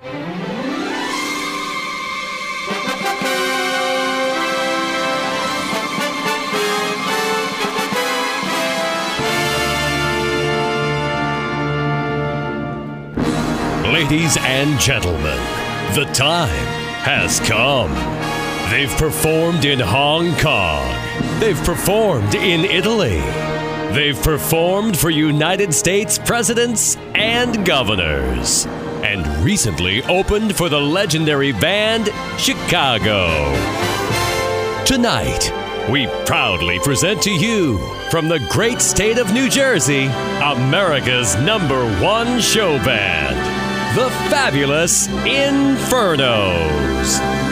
Ladies and gentlemen, the time has come. They've performed in Hong Kong. They've performed in Italy. They've performed for United States presidents and governors. And recently opened for the legendary band Chicago. Tonight, we proudly present to you, from the great state of New Jersey, America's #1 show band, the Fabulous Infernos.